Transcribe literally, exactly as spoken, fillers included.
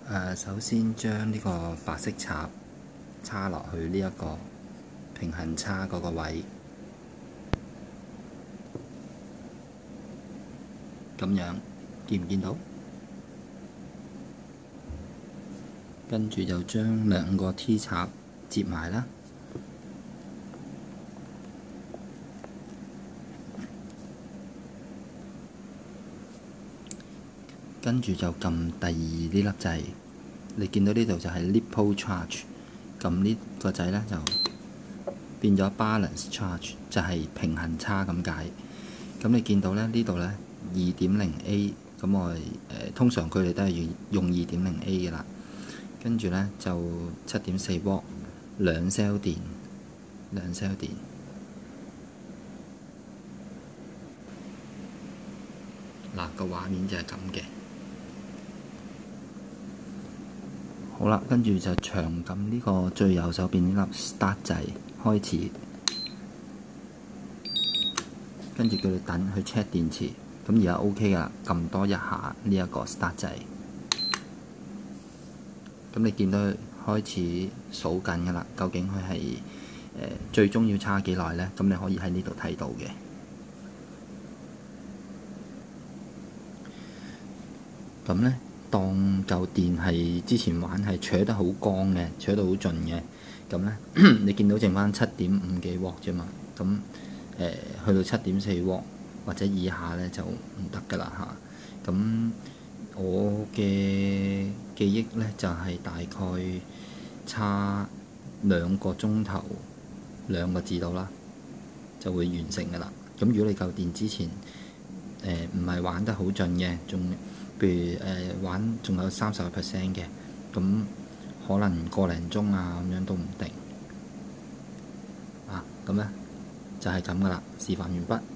誒，首先將呢個白色插插落去呢一個平衡叉嗰個位，咁樣見唔見到？跟住就將兩個 T 插接埋啦。跟住就撳第二呢粒掣，你見到呢度就係 nipple charge， 撳呢個掣呢就變咗 balance charge， 就係平衡叉咁解。咁你見到咧呢度呢 二點零 A， 咁我誒、呃、通常佢哋都係用二點零 A 嘅啦。跟住呢就七點四瓦，兩 cell 電，兩 cell 電。嗱，個畫面就係咁嘅。好啦，跟住就長撳呢個最右手邊呢粒 start 掣開始，跟住叫你等去 check 電池。咁而家 OK 噶啦，撳多一下呢一個 start 掣。咁你見到佢開始數緊噶啦，究竟佢係誒最終要叉幾耐呢？咁你可以喺呢度睇到嘅。咁呢，當嚿電係之前玩係扯得好光嘅，扯到好盡嘅，咁呢，你見到剩翻七點五幾瓦啫嘛，咁誒、呃、去到七點四瓦或者以下呢就唔得噶啦嚇。咁我嘅記憶呢就係、是、大概差兩個鐘頭兩個字到啦，就會完成噶啦。咁如果你嚿電之前誒唔係玩得好盡嘅，仲譬如誒、呃、玩仲有三十個 percent 嘅，咁可能個零鐘啊咁樣都唔定啊。咁咧就係咁噶啦，示範完畢。